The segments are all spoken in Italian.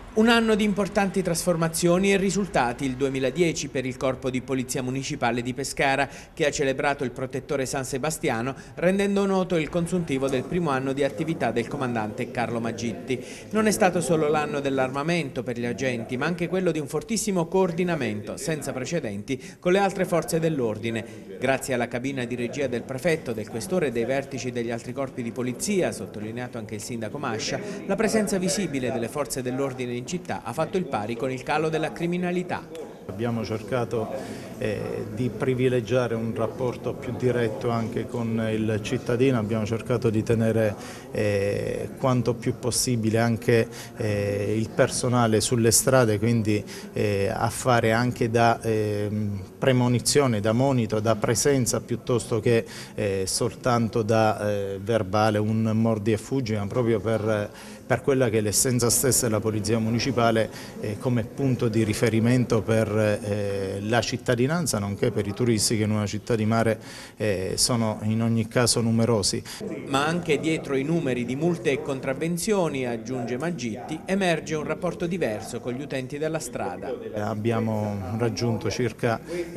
Un anno di importanti trasformazioni e risultati il 2010 per il Corpo di Polizia Municipale di Pescara, che ha celebrato il protettore San Sebastiano rendendo noto il consuntivo del primo anno di attività del comandante Carlo Maggitti. Non è stato solo l'anno dell'armamento per gli agenti, ma anche quello di un fortissimo coordinamento senza precedenti con le altre forze dell'ordine. Grazie alla cabina di regia del prefetto, del questore e dei vertici degli altri corpi di polizia, sottolineato anche il sindaco Mascia, la presenza visibile delle forze dell'ordine in città ha fatto il pari con il calo della criminalità. Abbiamo cercato di privilegiare un rapporto più diretto anche con il cittadino, abbiamo cercato di tenere quanto più possibile anche il personale sulle strade, quindi a fare anche da premonizione, da monito, da presenza piuttosto che soltanto da verbale, un mordi e fuggi, ma proprio per quella che è l'essenza stessa della Polizia Municipale come punto di riferimento per la cittadinanza, nonché per i turisti che in una città di mare sono in ogni caso numerosi. Ma anche dietro i numeri di multe e contravvenzioni, aggiunge Maggitti, emerge un rapporto diverso con gli utenti della strada. Abbiamo raggiunto circa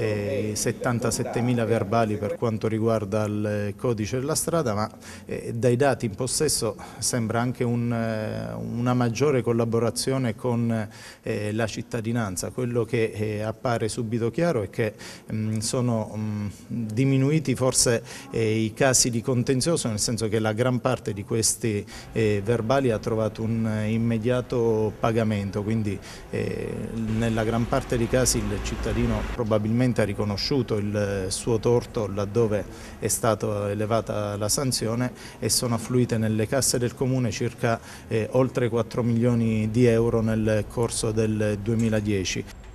77.000 verbali per quanto riguarda il codice della strada, ma dai dati in possesso sembra anche una maggiore collaborazione con la cittadinanza. Quello che appare subito chiaro è che sono diminuiti forse i casi di contenzioso, nel senso che la gran parte di questi verbali ha trovato un immediato pagamento, quindi nella gran parte dei casi il cittadino probabilmente ha riconosciuto il suo torto laddove è stata elevata la sanzione e sono affluite nelle casse del Comune circa oltre 4 milioni di euro nel corso del 2010.